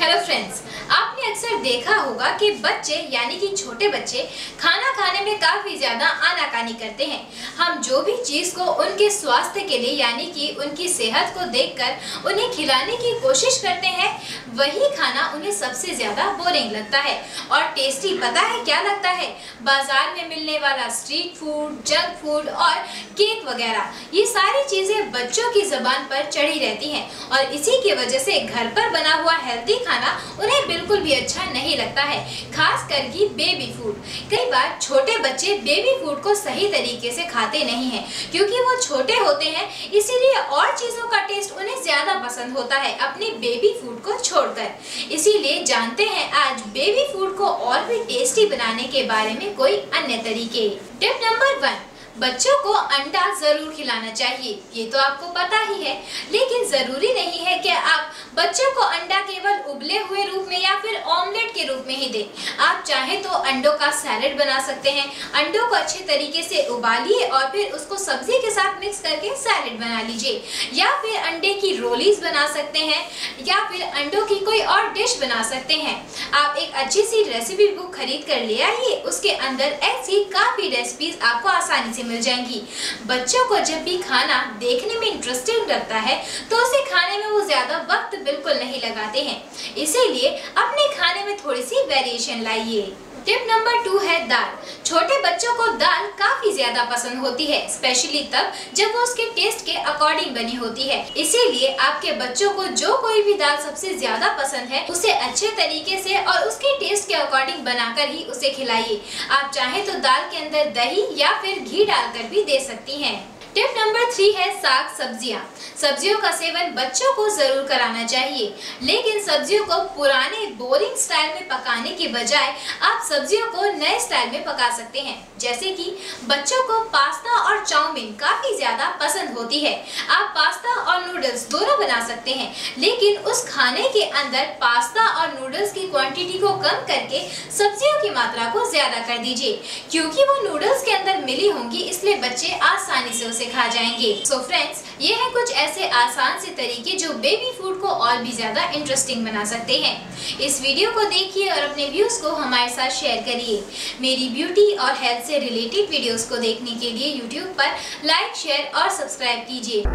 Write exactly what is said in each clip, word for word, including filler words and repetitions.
Hello friends, आपने अक्सर देखा होगा कि बच्चे यानी कि छोटे बच्चे खाना खाने में काफी ज्यादा आनाकानी करते हैं। हम जो भी चीज को उनके स्वास्थ्य के लिए यानी कि उनकी सेहत को देखकर उन्हें खिलाने की कोशिश करते हैं, वही खाना उन्हें सबसे ज्यादा बोरिंग लगता है और टेस्टी पता है क्या लगता है? बाजार में मिलने वाला स्ट्रीट फूड, जंक फूड और केक वगैरह, ये सारी चीजें बच्चों की जबान पर चढ़ी रहती हैं और इसी की वजह से घर पर बना हुआ हेल्दी खाना उन्हें बिल्कुल भी अच्छा नहीं लगता है, खास करके बेबी फूड। कई बार छोटे बच्चे बेबी फूड को सही तरीके से खाते नहीं हैं क्योंकि वो छोटे होते हैं, इसीलिए और चीजों का टेस्ट उन्हें ज्यादा पसंद होता है अपने बेबी फूड को छोड़कर। इसीलिए जानते हैं आज बेबी फूड को और भी टेस्टी बनाने के बारे में कोई अन्य तरीके। टिप नंबर वन, बच्चों को अंडा जरूर खिलाना चाहिए। ये तो आपको पता ही है, लेकिन जरूरी नहीं है कि आप बच्चों को अंडा केवल उबले हुए रूप में या फिर ऑमलेट के रूप में ही दें। आप चाहे तो अंडों का सैलेड बना सकते हैं। अंडों को अच्छे तरीके से उबालिए और फिर उसको सब्जी के साथ मिक्स करके सैलेड बना लीजिए, या फिर अंडे की रोलीज बना सकते हैं, या फिर अंडों की कोई और डिश बना सकते हैं। आप एक अच्छी सी रेसिपी बुक खरीद कर ले आइए, उसके अंदर ऐसी काफी रेसिपीज आपको आसानी से मिल जाएंगी। बच्चों को जब भी खाना देखने में इंटरेस्टिंग लगता है तो उसे खाने में वो ज्यादा वक्त बिल्कुल नहीं लगाते हैं, इसीलिए अपने खाने में थोड़ी सी वेरिएशन लाइए। टिप नंबर टू है दाल। छोटे बच्चों को दाल काफी ज्यादा पसंद होती है, स्पेशली तब जब वो उसके टेस्ट के अकॉर्डिंग बनी होती है। इसीलिए आपके बच्चों को जो कोई भी दाल सबसे ज्यादा पसंद है उसे अच्छे तरीके से और उसके टेस्ट के अकॉर्डिंग बनाकर ही उसे खिलाइए। आप चाहे तो दाल के अंदर दही या फिर घी डालकर भी दे सकती हैं। टिप नंबर थ्री है साग सब्जियां। सब्जियों का सेवन बच्चों को जरूर कराना चाहिए, लेकिन सब्जियों को पुराने बोरिंग स्टाइल में पकाने के बजाय आप सब्जियों को नए स्टाइल में पका सकते हैं। जैसे कि बच्चों को पास्ता और चाउमीन काफी ज्यादा पसंद होती है। आप पास्ता और नूडल्स दोनों बना सकते हैं, लेकिन उस खाने के अंदर पास्ता और नूडल्स की क्वांटिटी को कम करके सब्जियों की मात्रा को ज्यादा कर दीजिए, क्योंकि वो नूडल्स के अंदर मिली होंगी, इसलिए बच्चे आसानी से उसे खा जाएंगे। सो फ्रेंड्स, ये है कुछ ऐसे आसान से तरीके जो बेबी फूड को और भी ज्यादा इंटरेस्टिंग बना सकते हैं। इस वीडियो को देखिए और अपने व्यूज को हमारे साथ शेयर करिए। मेरी ब्यूटी और हेल्थ से रिलेटेड वीडियोस को देखने के लिए यूट्यूब पर लाइक, शेयर और सब्सक्राइब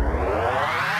कीजिए।